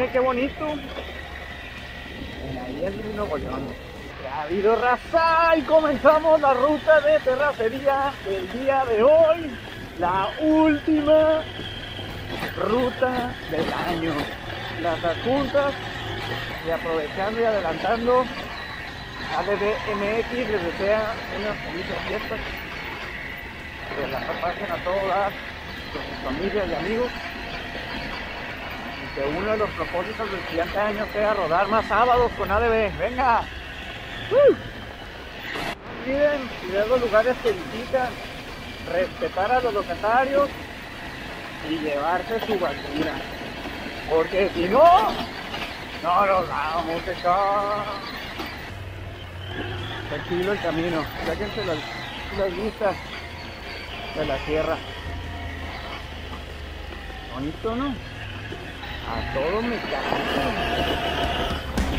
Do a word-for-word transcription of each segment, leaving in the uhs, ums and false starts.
paisaje, qué bonito. Ahí es Nuevo León. Ya ha habido raza y comenzamos la ruta de terracería el día de hoy. La última ruta del año. Las adjuntas y aprovechando y adelantando, A D B M X les desea unas felices fiestas. Que las pasen a todas con sus familias y amigos. Que uno de los propósitos del siguiente año sea rodar más sábados con A D B. ¡Venga! ¡Uh! No olviden cuidar los lugares que visitan, respetar a los locatarios y llevarse su bandera. Porque si no, no los vamos a echar. Tranquilo el camino, sáquense las, las vistas de la sierra. Bonito, ¿no? A todo me cae.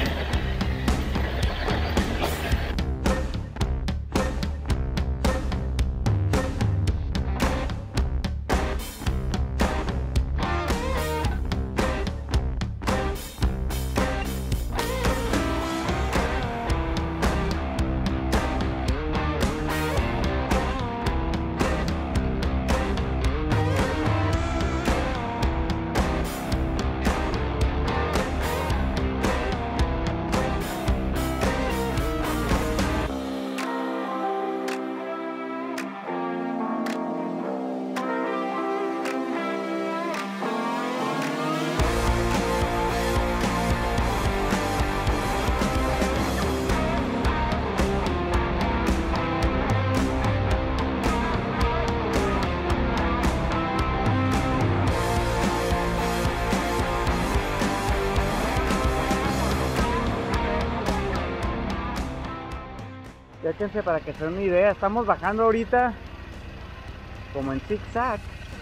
Fíjense para que se den una idea, estamos bajando ahorita como en zigzag.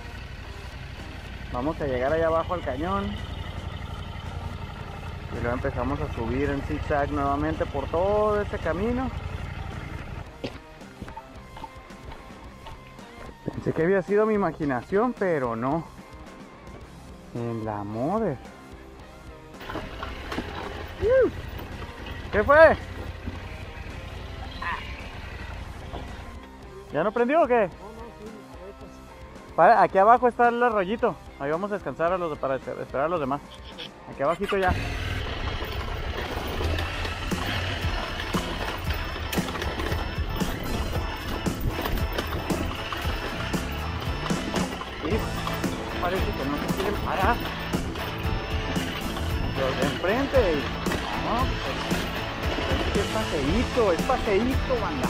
Vamos a llegar allá abajo al cañón y luego empezamos a subir en zigzag nuevamente por todo ese camino. Pensé que había sido mi imaginación, pero no. En la moda. ¿Qué fue? ¿Ya no prendió o qué? No, no, sí, ahorita. Para, aquí abajo está el arroyito. Ahí vamos a descansar a los, para esperar a los demás. Aquí abajito ya. Sí, parece que no se quieren parar. Los de enfrente. No, pues, es paseíto, es paseíto, banda.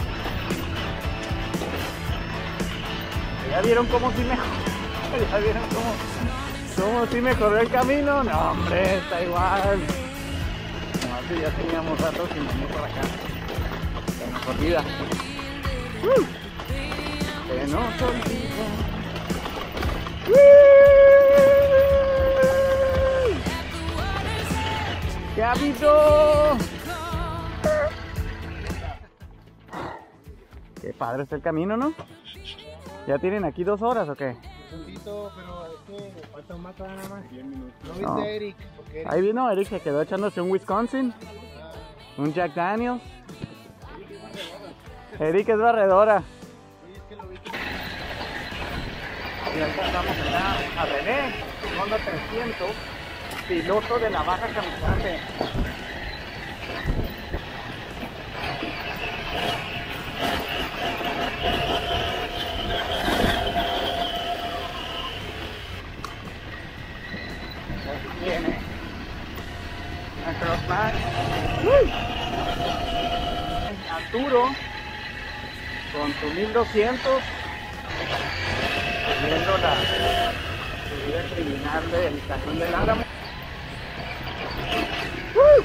¿Ya vieron cómo sí mejoró? ¿Ya vieron cómo, cómo sí mejoró el camino? No, hombre, está igual. Nomás que ya teníamos rato sin venir por acá. Se nos olvida. ¡Uh! Se nos olvida. ¡Uh! ¿Qué ha habido? Qué padre está el camino, ¿no? ¿Ya tienen aquí dos horas o qué? Un poquito, pero es que falta un mato nada más. diez minutos. ¿No viste No. a Eric? Porque Eric... Ahí vino Eric, se quedó echándose un Wisconsin, un Jack Daniels. Eric es barredora. Sí, es que lo viste. Y ahorita estamos acá a René, Honda trescientos, piloto de la Baja Camisante. Viene a Crossback. Arturo con su mil doscientos viendo la subida criminal del Cañón del Álamo. ¡Uh!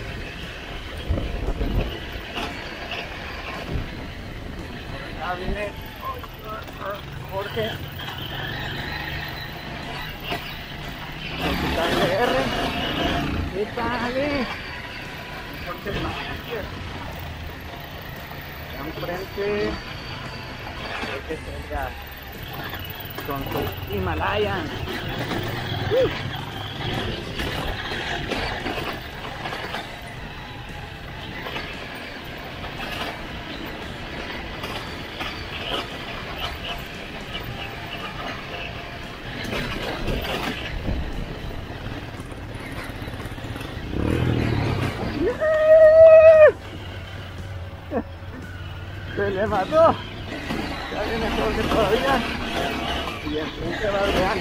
Por acá viene Jorge con su K L R. ¿Qué tal? Jorge Márquez. Enfrente que salga con su Himalayan. Uh. Se le mató. Ya viene mejor que todavía. Y enfrente va Adrián.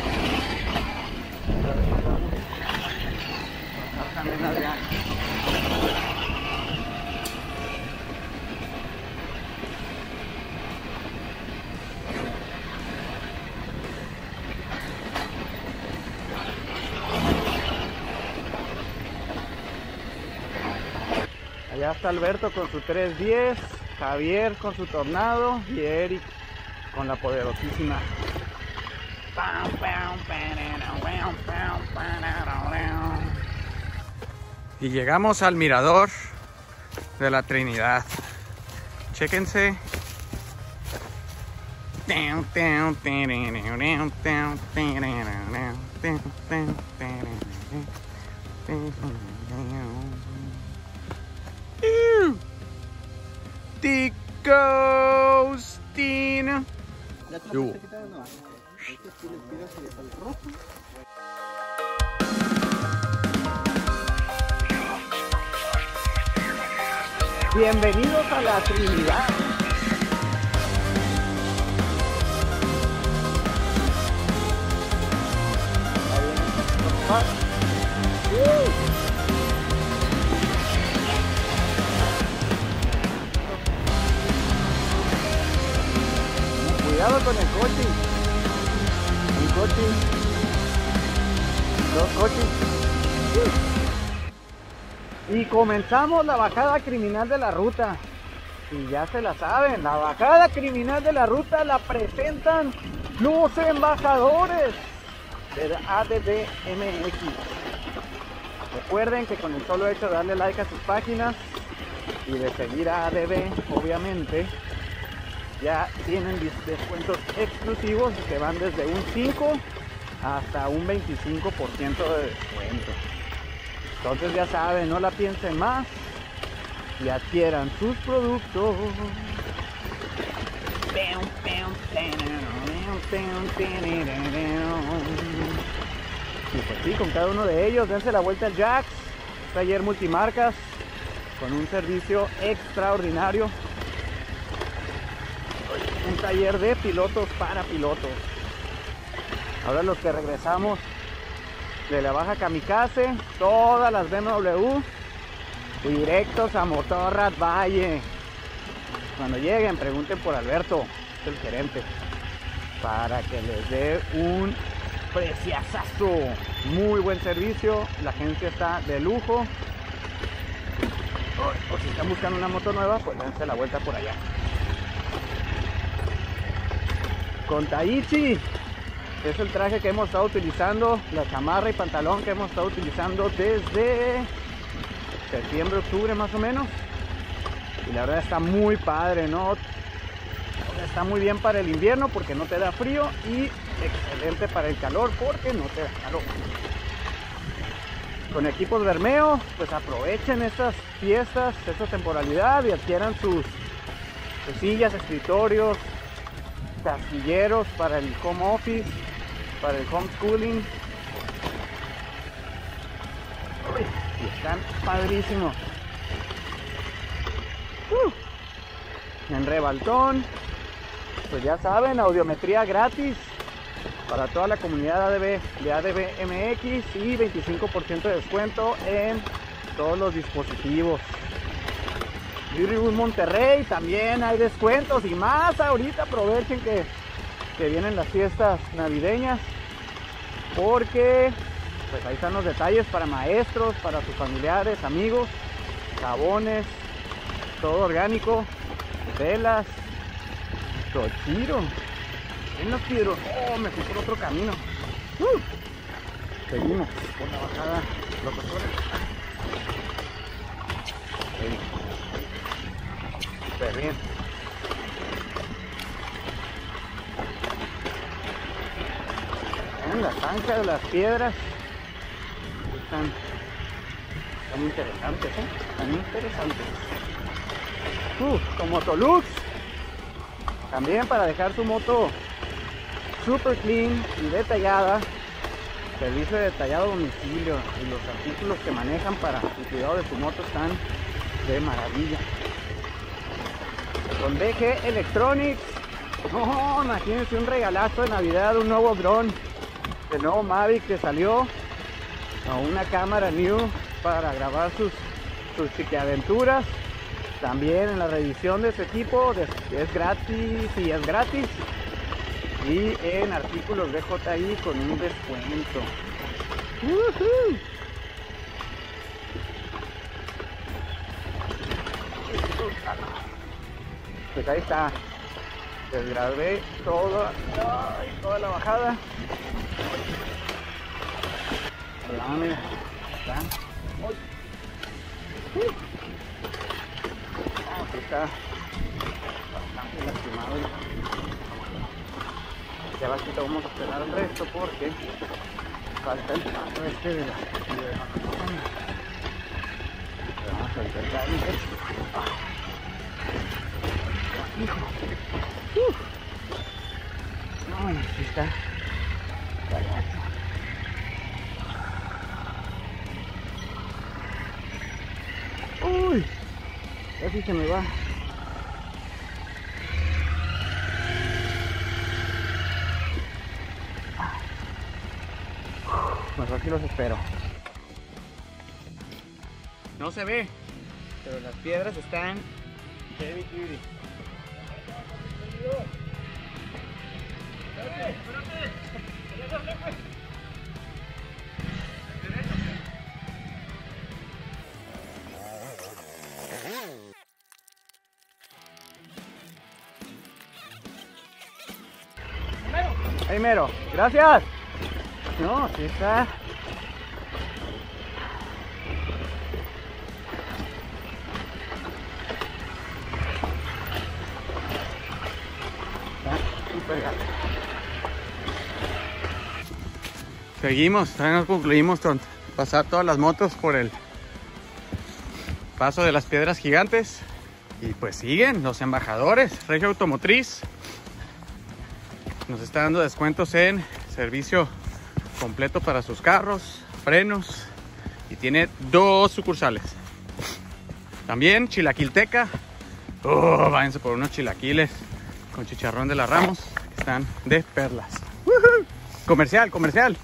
Acá también Adrián. Allá está Alberto con su tres diez, Javier con su Tornado y Eric con la poderosísima. Y llegamos al mirador de la Trinidad. Chéquense. Ticostina. Bienvenidos a la Trinidad. Cuidado con el coche. Un coche. Dos coches. Y comenzamos la bajada criminal de la ruta. Y ya se la saben, la bajada criminal de la ruta la presentan los embajadores del A D V M X. Recuerden que con el solo hecho de darle like a sus páginas y de seguir a A D V, obviamente, ya tienen descuentos exclusivos que van desde un cinco hasta un veinticinco por ciento de descuento. Entonces ya saben, no la piensen más y adquieran sus productos. Y pues sí, con cada uno de ellos dense la vuelta al Jax, taller multimarcas con un servicio extraordinario. Un taller de pilotos para pilotos. Ahora los que regresamos de la Baja Kamikaze, todas las B M W directos a Motorrad Valle. Cuando lleguen pregunten por Alberto, es el gerente, para que les dé un preciazazo. Muy buen servicio, la agencia está de lujo. O si están buscando una moto nueva, pues dense la vuelta por allá. Con Taichi es el traje que hemos estado utilizando, la chamarra y pantalón que hemos estado utilizando desde septiembre, octubre más o menos. Y la verdad está muy padre, ¿no? Está muy bien para el invierno porque no te da frío y excelente para el calor porque no te da calor. Con equipos Bermeo, pues aprovechen estas fiestas, esta temporalidad y adquieran sus, sus sillas, escritorios, casilleros para el home office, para el homeschooling. Uy, y están padrísimos. Uh, en Rebaltón, pues ya saben, audiometría gratis para toda la comunidad A D V, de A D V M X y veinticinco por ciento de descuento en todos los dispositivos. Beauty Monterrey también hay descuentos y más ahorita. Aprovechen que, que vienen las fiestas navideñas, porque pues ahí están los detalles para maestros, para sus familiares, amigos, jabones, todo orgánico, velas, Tochiro. ¿Quién los quiero? Oh, me fui por otro camino. Uh, seguimos por la bajada locotora. Sí. Súper bien. En la zanja de las piedras están Están interesantes, ¿eh? Están interesantes. Uh, con Motolux. También para dejar su moto super clean y detallada. Servicio de detallado a domicilio. Y los artículos que manejan para el cuidado de su moto están de maravilla. Con D G Electronics. Oh, imagínense un regalazo de Navidad, un nuevo dron. El nuevo Mavic que salió. O una cámara new para grabar sus, sus chiquiaventuras. También en la revisión de ese equipo es gratis y es gratis. Y en artículos de J I con un descuento. ¡Woohoo! Pues ahí está. Les grabé toda, ay, toda la bajada. Ah, mira, está. Uh. Ah, aquí está bastante lastimado. Ya bajito vamos a esperar el resto porque falta el paso este de la vamos a empezar. Hijo. Uh. No, aquí está. Uy, casi se me va. Mejor que los espero. No se ve, pero las piedras están heavy duty. Ahí mero, gracias. No, sí está. Está súper gato. Seguimos, todavía no concluimos con pasar todas las motos por el paso de las piedras gigantes. Y pues siguen los embajadores. Regio Automotriz nos está dando descuentos en servicio completo para sus carros, frenos, y tiene dos sucursales. También Chilaquilteca. Oh, váyanse por unos chilaquiles con chicharrón de la Ramos, que están de perlas. ¡Woohoo! Comercial, comercial.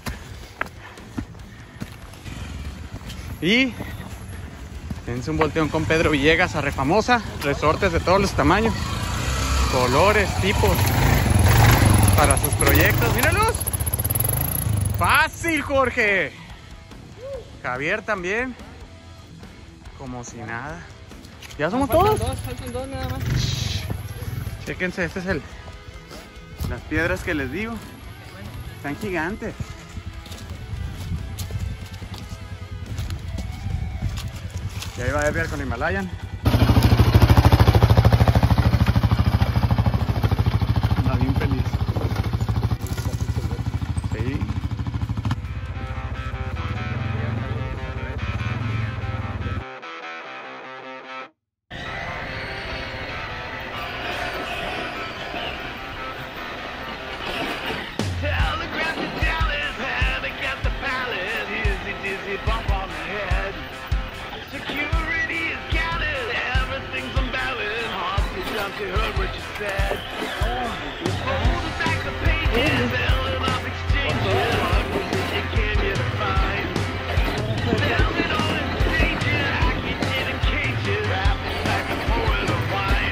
Y dense un volteón con Pedro Villegas a Refamosa. Resortes de todos los tamaños, colores, tipos, para sus proyectos. ¡Míralos! ¡Fácil, Jorge! Javier también. Como si nada. ¿Ya somos faltan todos? Dos, faltan dos nada más. Chéquense, este es el... las piedras que les digo. Están gigantes. Y ahí va a ver con Himalayan. Anda bien feliz. Sí. You heard what you said. Hold back the pages, selling off exchanges. You can't get a fine. Selling all in stages, hacking it in cages, rapping back and forth of wine.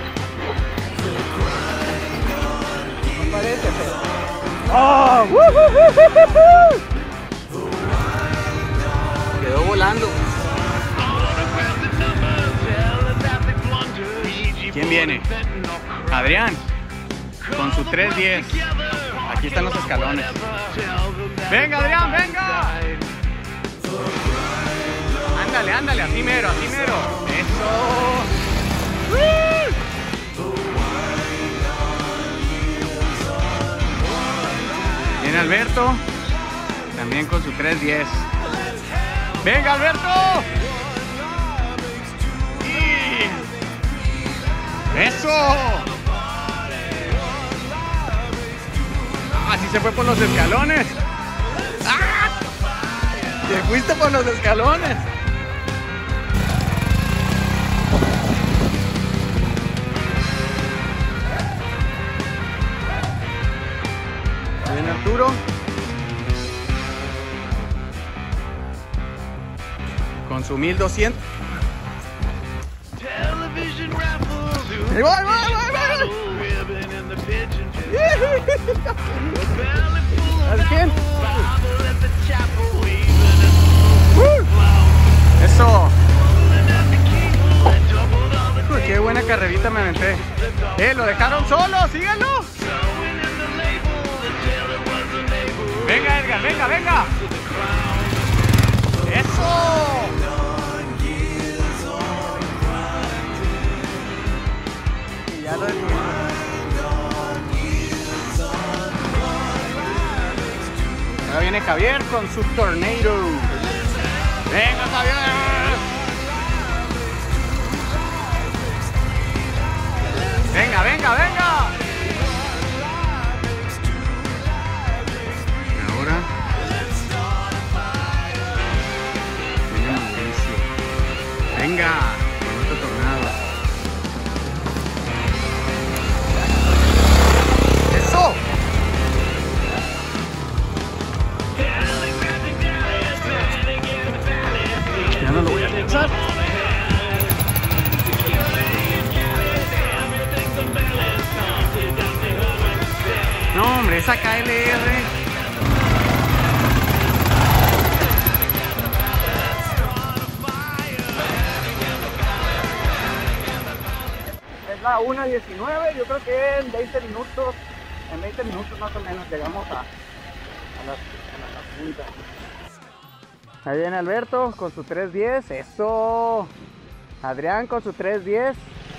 No parece, pero... ¡Oh! ¡Woo, woo, woo, woo, woo! Quedó volando. ¿Quién viene? Adrián, con su tres diez. Aquí están los escalones. ¡Venga, Adrián, venga! Ándale, ándale, así mero, así mero. ¡Eso! ¡Uh! Viene Alberto, también con su tres diez. ¡Venga, Alberto! ¡Eso! Así se fue por los escalones. ¡Ah! Te fuiste por los escalones. Viene Arturo. Con su mil doscientos. Television raffles. Ahí va, ahí va, ahí va, ahí va. Ribbon in the pigeon pit. ¿Sabes quién? Bible at the chapel. Weaving a ¡Uh! cloud. Eso. Pulling at the keyhole. I doubled all the Uy, qué buena carrerita me aventé. Eh, lo dejaron solo, síganlo. sewing in the label. The tailor was unable Venga, Edgar, venga, venga. to the crown. Eso. Y ya lo detuvimos. Ahora viene Javier con su Tornado. Venga, Javier. Venga, venga, venga. Y ahora viene Mauricio. Venga, con otro tornado. ¡Eso! Ya no lo voy a alcanzar. No, hombre, esa K L R. Es la una diecinueve, yo creo que en veinte minutos, en veinte minutos más o menos llegamos a, a las, a las puntas. Ahí viene Alberto con su tres diez, eso. Adrián con su tres diez.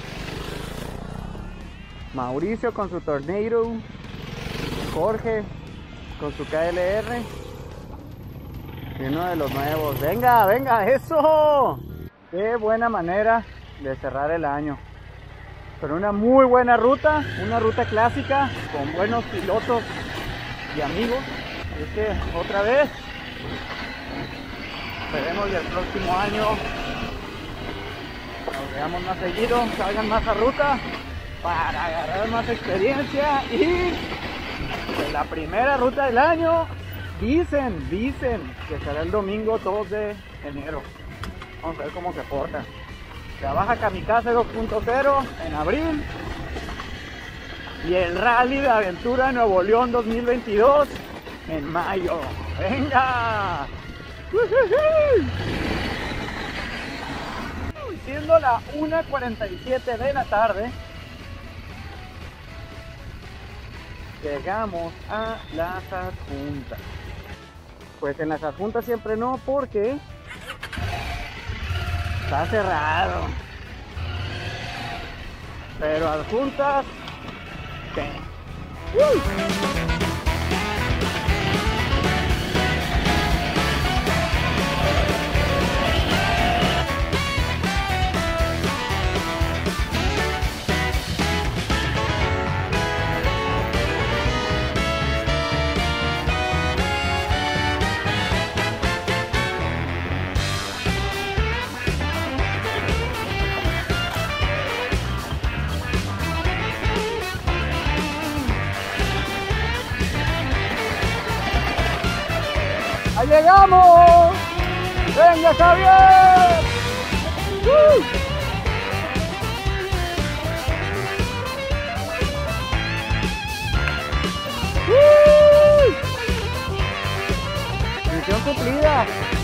Mauricio con su Tornado. Jorge con su K L R. Y uno de los nuevos. Venga, venga, eso. Qué buena manera de cerrar el año. Pero una muy buena ruta, una ruta clásica con buenos pilotos y amigos. Así que otra vez esperemos que el próximo año nos veamos más seguido, salgan más a ruta para agarrar más experiencia. Y en la primera ruta del año dicen, dicen que será el domingo dos de enero. Vamos a ver cómo se porta. Trabaja Kamikaze dos punto cero en abril. Y el Rally de Aventura Nuevo León dos mil veintidós en mayo. ¡Venga! Siendo la una cuarenta y siete de la tarde, llegamos a las adjuntas. Pues en las adjuntas siempre no, porque está cerrado. Pero adjuntas, sí. ¡Uh! ¡Ahí llegamos! ¡Venga, Javier! ¡Uh! ¡Uh! Misión cumplida.